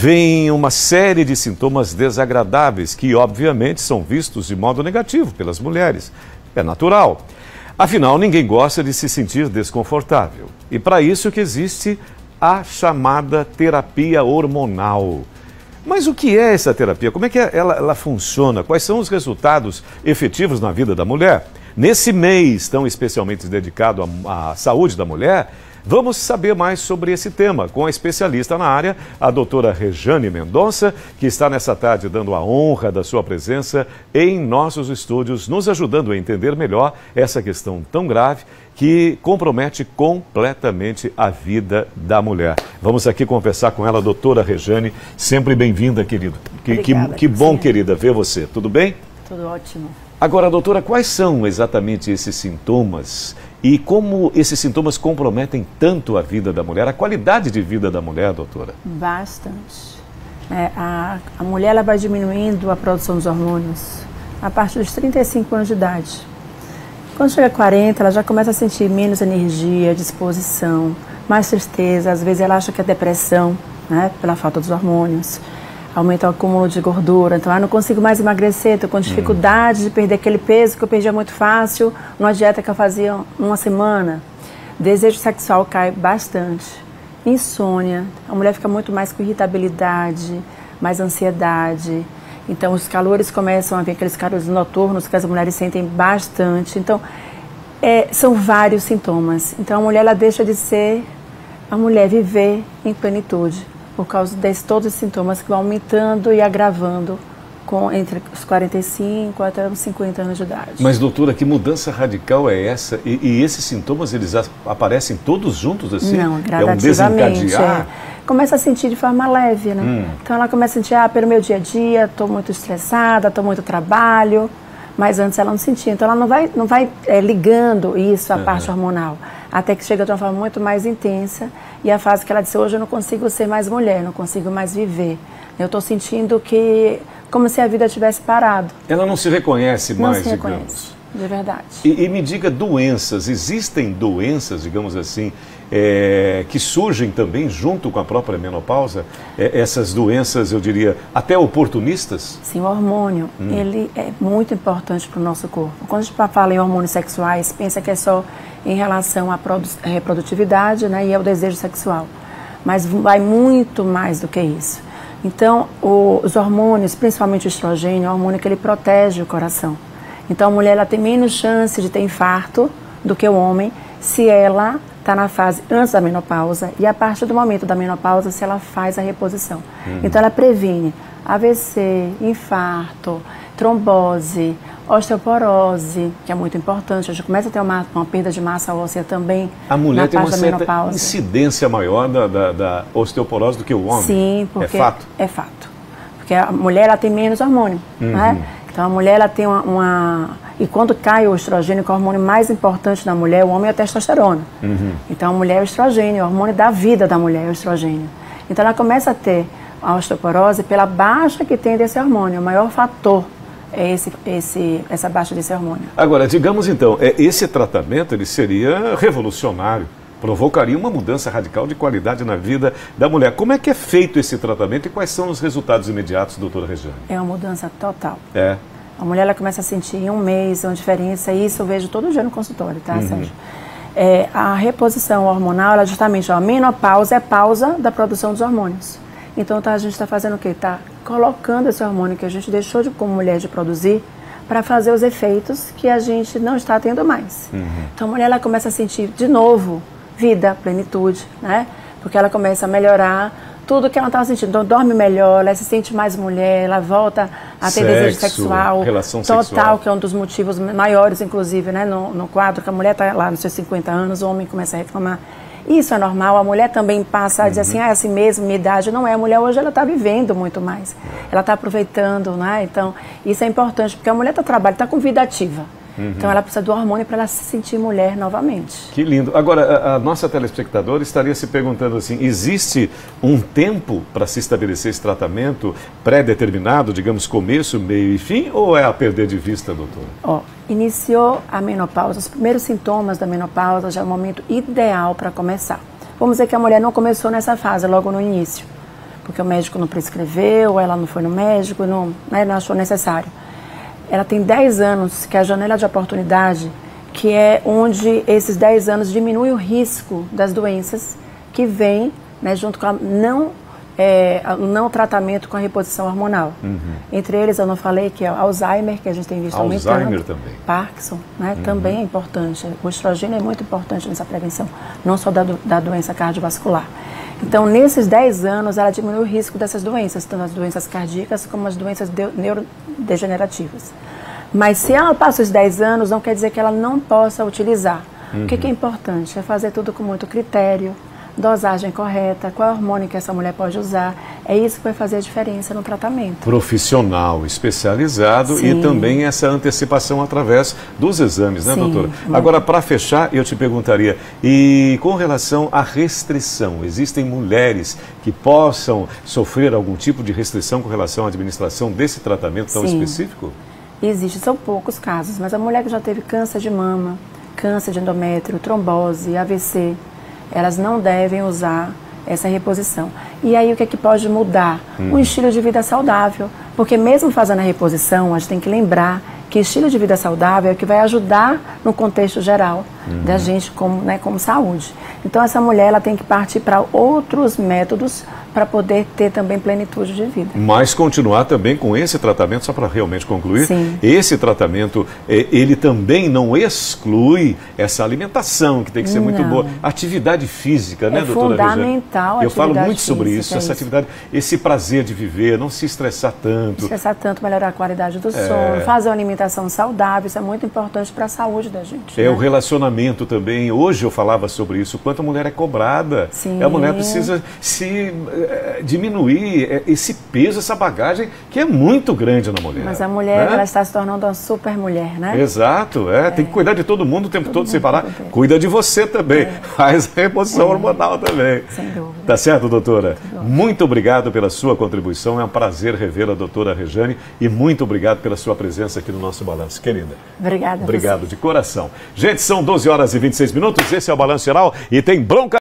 vem uma série de sintomas desagradáveis que, obviamente, são vistos de modo negativo pelas mulheres. É natural. Afinal, ninguém gosta de se sentir desconfortável. E para isso que existe a chamada terapia hormonal. Mas o que é essa terapia? Como é que ela funciona? Quais são os resultados efetivos na vida da mulher? Nesse mês tão especialmente dedicado à saúde da mulher, vamos saber mais sobre esse tema com a especialista na área, a doutora Rejane Mendonça, que está nessa tarde dando a honra da sua presença em nossos estúdios, nos ajudando a entender melhor essa questão tão grave que compromete completamente a vida da mulher. Vamos aqui conversar com ela, doutora Rejane. Sempre bem-vinda, querida. Que bom, querida, ver você. Tudo bem? Tudo ótimo. Agora, doutora, quais são exatamente esses sintomas e como esses sintomas comprometem tanto a vida da mulher, a qualidade de vida da mulher, doutora? Bastante. A mulher ela vai diminuindo a produção dos hormônios a partir dos 35 anos de idade. Quando chega a 40, ela já começa a sentir menos energia, disposição, mais tristeza, às vezes ela acha que é depressão, né, pela falta dos hormônios. Aumenta o acúmulo de gordura, então não consigo mais emagrecer, estou com dificuldade de perder aquele peso que eu perdia muito fácil numa dieta que eu fazia uma semana. Desejo sexual cai bastante. Insônia, a mulher fica muito mais com irritabilidade, mais ansiedade. Então os calores começam a vir, aqueles calores noturnos que as mulheres sentem bastante. Então são vários sintomas. Então a mulher ela deixa de ser a mulher, viver em plenitude, por causa de todos os sintomas que vão aumentando e agravando entre os 45 até os 50 anos de idade. Mas, doutora, que mudança radical é essa? E esses sintomas, eles aparecem todos juntos assim? Não, gradativamente. É um desencadear? Começa a sentir de forma leve, né? Então ela começa a sentir, pelo meu dia a dia, estou muito estressada, estou muito trabalho, mas antes ela não sentia. Então ela não vai ligando isso à parte hormonal, até que chega de uma forma muito mais intensa e a fase que ela disse, hoje eu não consigo ser mais mulher, não consigo mais viver. Eu estou sentindo que, como se a vida tivesse parado. Ela não se reconhece mais, não se reconhece, digamos. De verdade. E me diga, doenças, existem doenças, digamos assim, que surgem também junto com a própria menopausa? Essas doenças, eu diria, até oportunistas? Sim, o hormônio, ele é muito importante para o nosso corpo. Quando a gente fala em hormônios sexuais, pensa que é só em relação à reprodutividade, né, e ao desejo sexual. Mas vai muito mais do que isso. Então, os hormônios, principalmente o estrogênio, é um hormônio que ele protege o coração. Então, a mulher ela tem menos chance de ter infarto do que o homem se ela está na fase antes da menopausa e a partir do momento da menopausa se ela faz a reposição. Então, ela previne AVC, infarto, trombose, osteoporose, que é muito importante. A gente começa a ter uma perda de massa óssea também. A mulher tem uma certa menopausa. Incidência maior da osteoporose do que o homem? Sim, porque é fato? É fato. Porque a mulher ela tem menos hormônio, né? Então a mulher ela tem E quando cai o estrogênio, que é o hormônio mais importante da mulher, o homem é a testosterona. Então a mulher é o estrogênio, o hormônio da vida da mulher é o estrogênio. Então ela começa a ter a osteoporose pela baixa que tem desse hormônio. O maior fator é essa baixa desse hormônio. Agora, digamos então, esse tratamento ele seria revolucionário, provocaria uma mudança radical de qualidade na vida da mulher. Como é que é feito esse tratamento e quais são os resultados imediatos, doutora Rejane? É uma mudança total. A mulher ela começa a sentir em um mês uma diferença, e isso eu vejo todo dia no consultório, tá, Sérgio? A reposição hormonal, ela justamente, a menopausa é a pausa da produção dos hormônios. Então a gente está fazendo o quê? Está colocando esse hormônio que a gente deixou como mulher de produzir para fazer os efeitos que a gente não está tendo mais. Então a mulher ela começa a sentir de novo vida, plenitude, né? Porque ela começa a melhorar tudo que ela estava sentindo. Então, dorme melhor, ela se sente mais mulher, ela volta a ter desejo sexual. Relação total, sexual. Que é um dos motivos maiores, inclusive, né? No quadro, que a mulher está lá nos seus 50 anos, o homem começa a reclamar. Isso é normal, a mulher também passa a dizer assim, é assim mesmo, minha idade. Não é, a mulher hoje ela está vivendo muito mais. Ela está aproveitando, né? Então, isso é importante, porque a mulher está trabalhando, está com vida ativa. Então ela precisa do hormônio para ela se sentir mulher novamente. Que lindo. Agora, a nossa telespectadora estaria se perguntando assim, existe um tempo para se estabelecer esse tratamento pré-determinado, digamos começo, meio e fim, ou é a perder de vista, doutora? Iniciou a menopausa, os primeiros sintomas da menopausa já é o momento ideal para começar. Vamos dizer que a mulher não começou nessa fase logo no início, porque o médico não prescreveu, ela não foi no médico, não achou necessário. Ela tem 10 anos, que é a janela de oportunidade, que é onde esses 10 anos diminui o risco das doenças que vêm, né, junto com o não tratamento com a reposição hormonal. Entre eles, eu não falei, que é o Alzheimer, que a gente tem visto aumentando. Alzheimer também. Parkinson, né, também é importante. O estrogênio é muito importante nessa prevenção, não só da doença cardiovascular. Então, nesses 10 anos, ela diminui o risco dessas doenças, tanto as doenças cardíacas como as doenças neurodegenerativas. Mas se ela passa os 10 anos, não quer dizer que ela não possa utilizar. O que é importante? É fazer tudo com muito critério, dosagem correta, qual é o hormônio que essa mulher pode usar. É isso que vai fazer a diferença no tratamento. Profissional especializado. Sim. E também essa antecipação através dos exames, né, Sim, doutora? Agora, para fechar, eu te perguntaria, e com relação à restrição, existem mulheres que possam sofrer algum tipo de restrição com relação à administração desse tratamento tão específico? Existe, são poucos casos, mas a mulher que já teve câncer de mama, câncer de endométrio, trombose, AVC, elas não devem usar essa reposição. E aí o que é que pode mudar? Um estilo de vida saudável, porque mesmo fazendo a reposição, a gente tem que lembrar que estilo de vida saudável é o que vai ajudar no contexto geral da gente como saúde. Então essa mulher ela tem que partir para outros métodos para poder ter também plenitude de vida. Mas continuar também com esse tratamento, só para realmente concluir, Sim. Esse tratamento, ele também não exclui essa alimentação, que tem que ser muito boa. Atividade física, né, doutora Regiane? É fundamental. Eu falo muito sobre isso, essa atividade, esse prazer de viver, não se estressar tanto. Estressar tanto, melhorar a qualidade do sono, fazer uma alimentação saudável, isso é muito importante para a saúde da gente. O relacionamento também, hoje eu falava sobre isso, quanto a mulher é cobrada. Sim. A mulher precisa se diminuir esse peso, essa bagagem que é muito grande na mulher. Mas a mulher, ela está se tornando uma super mulher, né? Exato, tem que cuidar de todo mundo o tempo todo sem parar. Cuida de você também, faz a reposição hormonal também. Sem dúvida. Tá certo, doutora? Muito obrigado pela sua contribuição, é um prazer rever a doutora Regiane e muito obrigado pela sua presença aqui no nosso Balanço, querida. Obrigada. Obrigado de coração. Gente, são 12 horas e 26 minutos, esse é o Balanço Geral e tem bronca.